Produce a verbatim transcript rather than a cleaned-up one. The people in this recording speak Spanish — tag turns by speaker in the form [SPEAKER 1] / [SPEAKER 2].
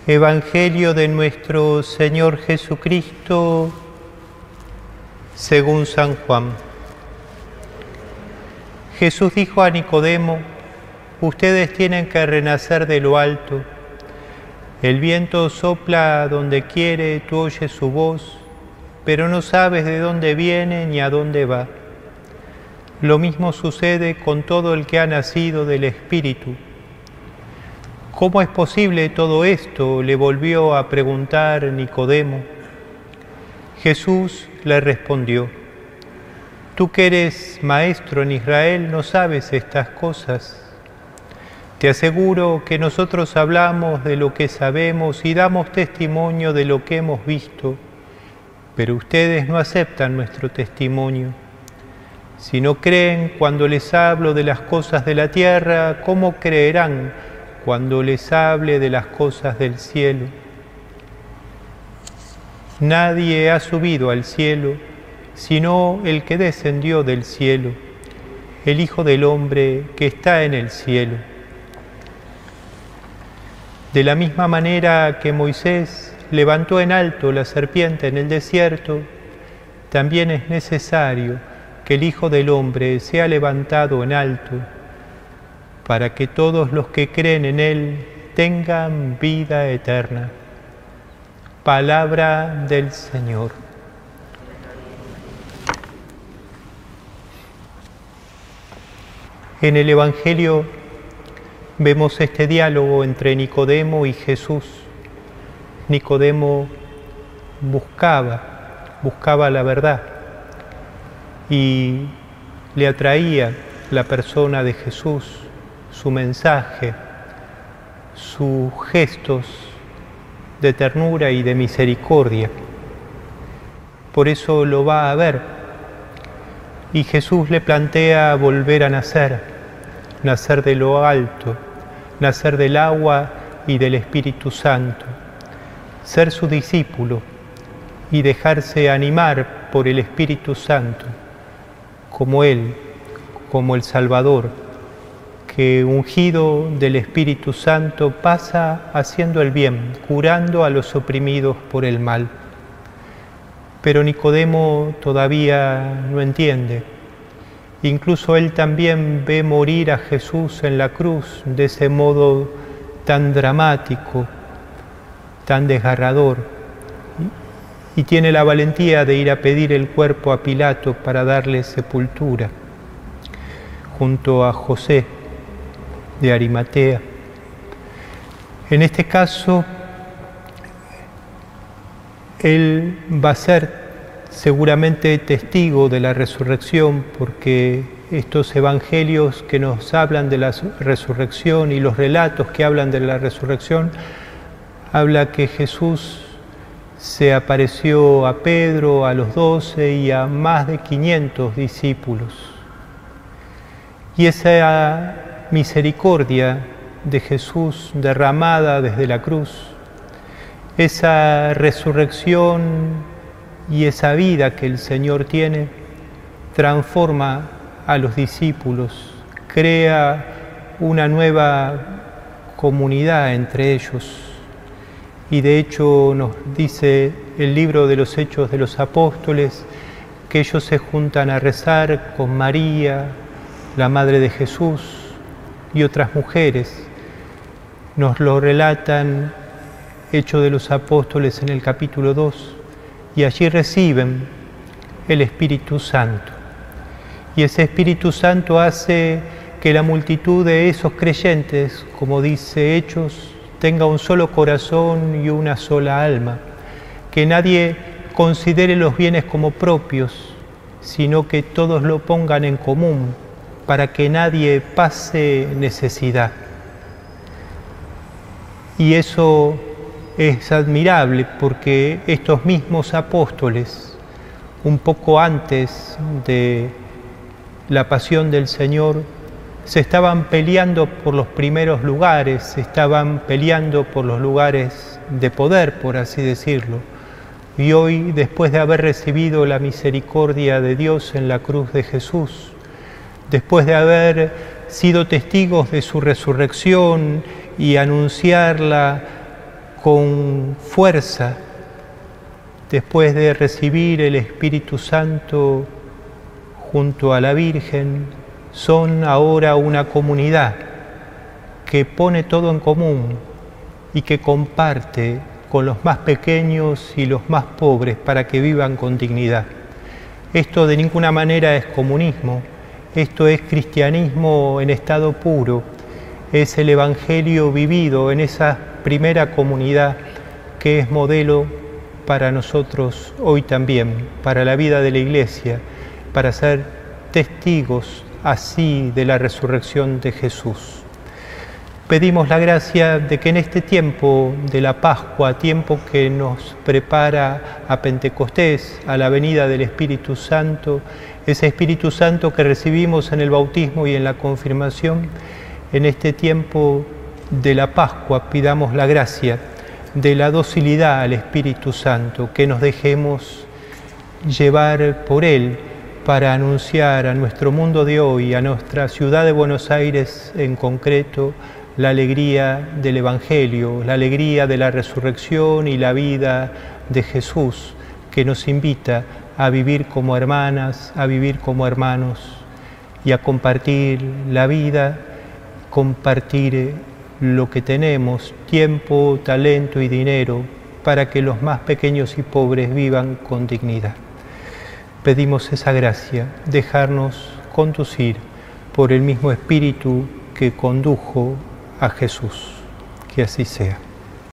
[SPEAKER 1] Evangelio de nuestro Señor Jesucristo según San Juan. Jesús dijo a Nicodemo: ustedes tienen que renacer de lo alto. El viento sopla donde quiere, tú oyes su voz, pero no sabes de dónde viene ni a dónde va. Lo mismo sucede con todo el que ha nacido del Espíritu. ¿Cómo es posible todo esto?, le volvió a preguntar Nicodemo. Jesús le respondió: tú que eres maestro en Israel, no sabes estas cosas. Te aseguro que nosotros hablamos de lo que sabemos y damos testimonio de lo que hemos visto, pero ustedes no aceptan nuestro testimonio. Si no creen cuando les hablo de las cosas de la tierra, ¿cómo creerán cuando les hable de las cosas del cielo? Nadie ha subido al cielo, sino el que descendió del cielo, el Hijo del Hombre que está en el cielo. De la misma manera que Moisés levantó en alto la serpiente en el desierto, también es necesario que el Hijo del Hombre sea levantado en alto, para que todos los que creen en Él tengan vida eterna. Palabra del Señor. En el Evangelio vemos este diálogo entre Nicodemo y Jesús. Nicodemo buscaba, buscaba la verdad y le atraía la persona de Jesús, su mensaje, sus gestos de ternura y de misericordia. Por eso lo va a ver. Y Jesús le plantea volver a nacer, nacer de lo alto, nacer del agua y del Espíritu Santo, ser su discípulo y dejarse animar por el Espíritu Santo, como Él, como el Salvador, que ungido del Espíritu Santo pasa haciendo el bien, curando a los oprimidos por el mal. Pero Nicodemo todavía no entiende. Incluso él también ve morir a Jesús en la cruz de ese modo tan dramático, tan desgarrador, y tiene la valentía de ir a pedir el cuerpo a Pilato para darle sepultura, junto a José de Arimatea. En este caso, él va a ser seguramente testigo de la resurrección, porque estos evangelios que nos hablan de la resurrección y los relatos que hablan de la resurrección, habla que Jesús se apareció a Pedro, a los doce y a más de quinientos discípulos. Y esa misericordia de Jesús derramada desde la cruz, esa resurrección y esa vida que el Señor tiene, transforma a los discípulos, crea una nueva comunidad entre ellos. Y de hecho nos dice el libro de los Hechos de los Apóstoles que ellos se juntan a rezar con María, la Madre de Jesús, y otras mujeres. Nos lo relatan Hechos de los Apóstoles en el capítulo dos, y allí reciben el Espíritu Santo. Y ese Espíritu Santo hace que la multitud de esos creyentes, como dice Hechos, tenga un solo corazón y una sola alma, que nadie considere los bienes como propios, sino que todos lo pongan en común, para que nadie pase necesidad. Y eso es admirable, porque estos mismos apóstoles, un poco antes de la pasión del Señor, se estaban peleando por los primeros lugares, se estaban peleando por los lugares de poder, por así decirlo. Y hoy, después de haber recibido la misericordia de Dios en la cruz de Jesús, después de haber sido testigos de su resurrección y anunciarla con fuerza, después de recibir el Espíritu Santo junto a la Virgen, son ahora una comunidad que pone todo en común y que comparte con los más pequeños y los más pobres para que vivan con dignidad. Esto de ninguna manera es comunismo, esto es cristianismo en estado puro, es el Evangelio vivido en esa primera comunidad que es modelo para nosotros hoy también, para la vida de la Iglesia, para ser testigos así de la resurrección de Jesús. Pedimos la gracia de que en este tiempo de la Pascua, tiempo que nos prepara a Pentecostés, a la venida del Espíritu Santo, ese Espíritu Santo que recibimos en el bautismo y en la confirmación, en este tiempo de la Pascua pidamos la gracia de la docilidad al Espíritu Santo, que nos dejemos llevar por Él para anunciar a nuestro mundo de hoy, a nuestra ciudad de Buenos Aires en concreto, la alegría del Evangelio, la alegría de la resurrección y la vida de Jesús, que nos invita a vivir como hermanas, a vivir como hermanos y a compartir la vida, compartir lo que tenemos, tiempo, talento y dinero, para que los más pequeños y pobres vivan con dignidad. Pedimos esa gracia, dejarnos conducir por el mismo Espíritu que condujo a Jesús. Que así sea.